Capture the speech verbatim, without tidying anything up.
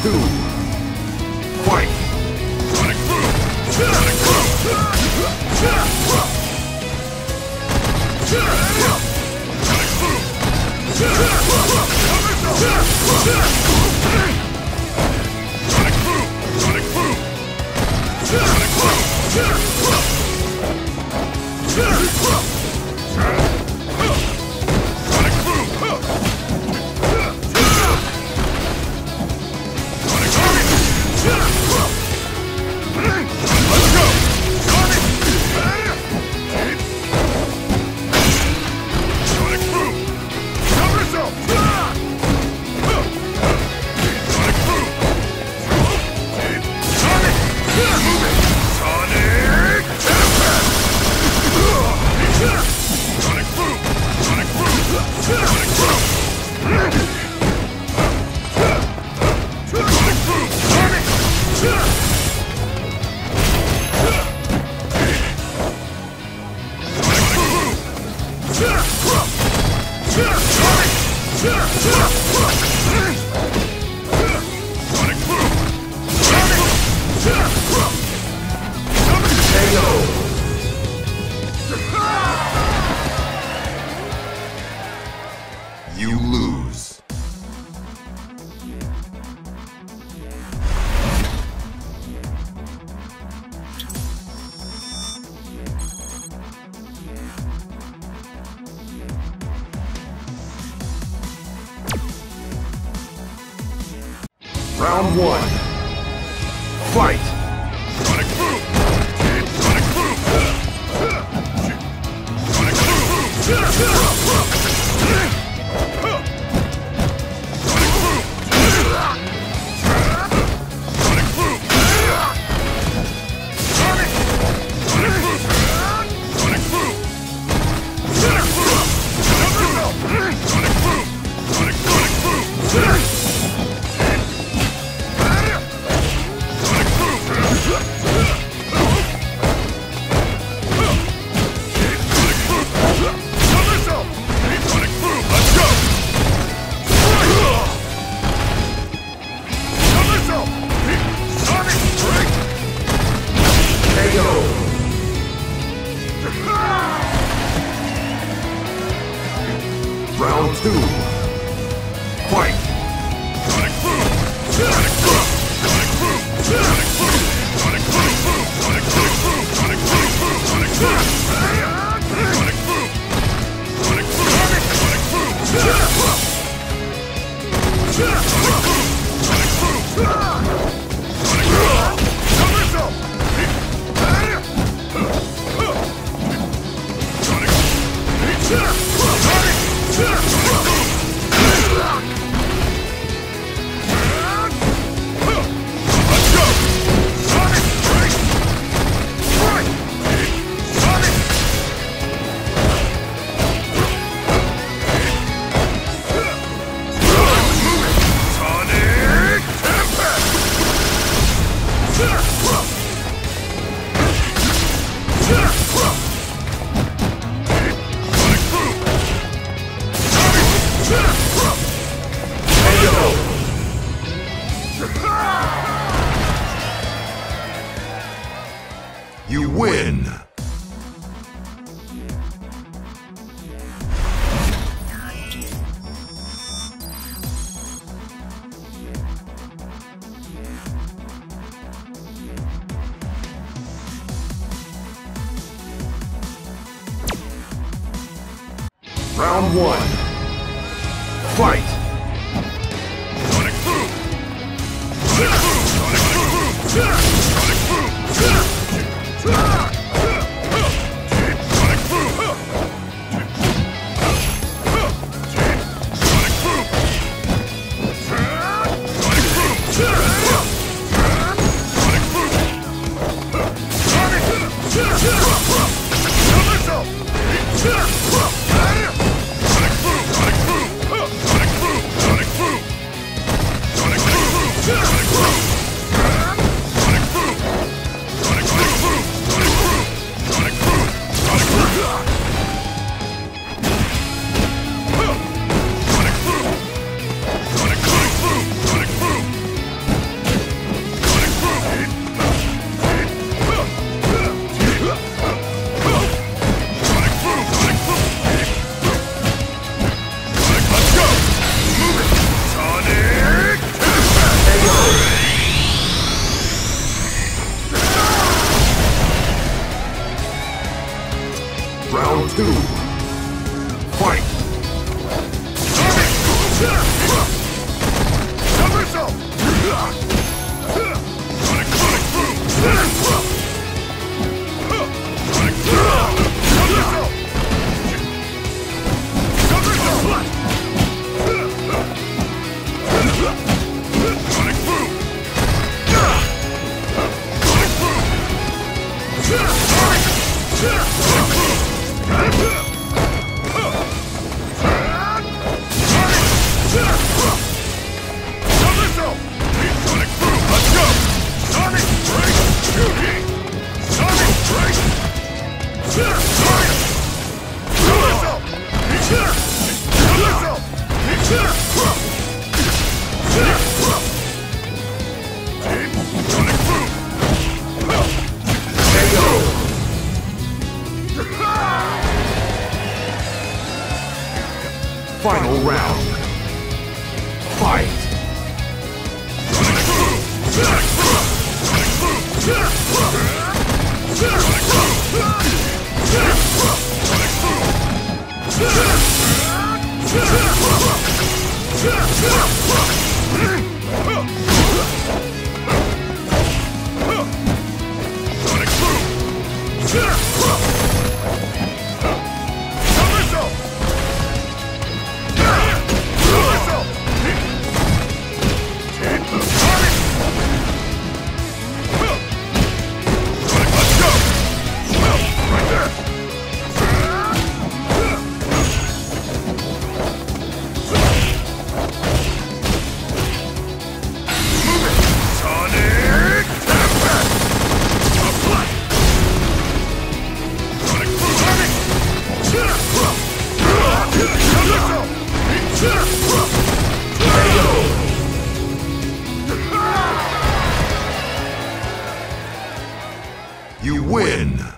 two. Fight! Sonic Boom! Sonic Boom! Sonic Boom! Sonic Boom! Sonic Boom! Sonic Boom! Sonic Boom! You lose. Round one. Fight! Sonic Boom! Sonic Boom! Sonic Boom! Sonic Boom! Round two. Fight! Sonic Boom! Sonic Boom! Sonic Boom! Sonic Boom! Sonic Boom! Sonic Boom! Sonic Boom! Sonic Boom! Sonic Boom! Sonic Boom! Sonic Boom! Sonic Boom! Sonic Boom! Sonic Boom! Sonic Boom! You win! Round one. Fight! Sonic Boom! Sonic Boom! Sonic Boom! Sonic Boom! Sonic Boom! Sonic Boom! Sonic Boom! round. Fight! Sonic Boom! Sonic Boom! Sonic Boom! Sonic Boom! Sonic Boom! Sonic Boom! Sonic Boom! Sonic You win!